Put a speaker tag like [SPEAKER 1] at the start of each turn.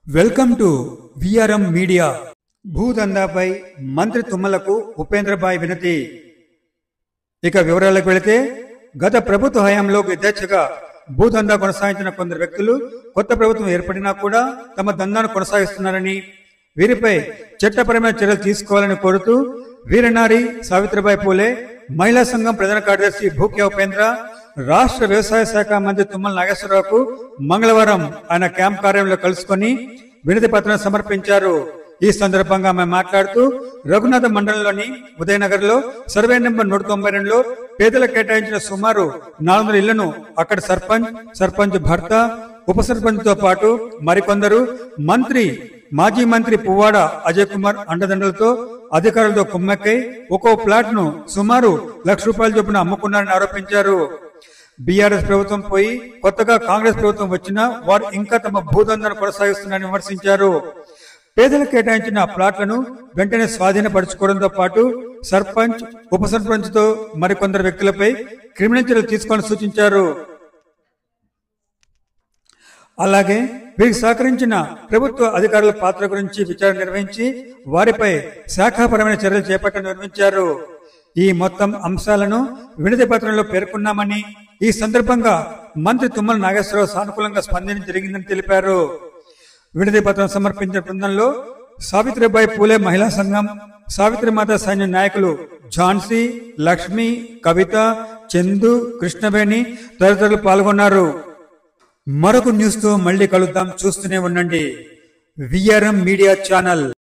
[SPEAKER 1] Welcome to VRM media. భూదందాపై మంత్రి తుమ్మలకు ఉపేంద్రబాయ్ వినతి. ఇక వివరాలకు వెళితే, గత ప్రభుత్వ హయాంలో యథేచ్ఛగా భూదందా కొనసాగించిన కొందరు వ్యక్తులు కొత్త ప్రభుత్వం ఏర్పడినా కూడా తమ దందాను కొనసాగిస్తున్నారని, వీరిపై చట్టపరమైన చర్యలు తీసుకోవాలని కోరుతూ వీరనారి సావిత్రిబాయి పూలే మహిళా సంఘం ప్రధాన కార్యదర్శి భూక్యా ఉపేంద్ర రాష్ట్ర వ్యవసాయ శాఖ మంత్రి తుమ్మల నాగేశ్వరరావుకు మంగళవారం ఆయన క్యాంప్ కార్యాలయంలో కలుసుకుని వినతి పత్రం సమర్పించారు. ఈ సందర్భంగా ఆమె మాట్లాడుతూ, రఘునాథ మండలంలోని ఉదయనగర్ లో సర్వే నెంబర్ 192లో పేదలకు కేటాయించిన సుమారు 400 ఇళ్లను అక్కడ సర్పంచ్ భర్త, ఉప సర్పంచ్ తో పాటు మరికొందరు మాజీ మంత్రి పువ్వాడ అజయ్ కుమార్ అండదండలతో అధికారులతో కుమ్మక్కై ఒక్కో ప్లాట్ ను సుమారు ₹1,00,000 చొప్పున అమ్ముకున్నారని ఆరోపించారు. బీఆర్ఎస్ ప్రభుత్వం పోయి కొత్తగా కాంగ్రెస్ ప్రభుత్వం వచ్చినా వారు ఇంకా తమ భూదందాను కొనసాగిస్తున్నారని విమర్శించారు. పేదలకు కేటాయించిన ప్లాట్లను వెంటనే స్వాధీనపరచుకోవడంతో పాటు సర్పంచ్, ఉప సర్పంచ్ తో మరికొందరు వ్యక్తులపై క్రిమినల్ చర్యలు తీసుకోవాలని సూచించారు. అలాగే వీరికి సహకరించిన ప్రభుత్వ అధికారుల పాత్ర గురించి విచారణ నిర్వహించి వారిపై శాఖాపరమైన చర్యలు చేపట్టని నిర్వహించారు. ఈ మొత్తం అంశాలను వినతి పత్రంలో పేర్కొన్నామని, ఈ సందర్భంగా మంత్రి తుమ్మల నాగేశ్వరరావు సానుకూలంగా స్పందించడం జరిగిందని తెలిపారు. వినతి పత్రం సమర్పించిన బృందంలో సావిత్రిబాయి పూలే మహిళా సంఘం, సావిత్రిమాత సైన్యం నాయకులు ఝాన్సీ, లక్ష్మి, కవిత, చందు, కృష్ణవేణి తదితరులు పాల్గొన్నారు. మరొక న్యూస్ తో మళ్ళీ కలుద్దాం. చూస్తూనే ఉండండి విఆర్ఎం మీడియా ఛానల్.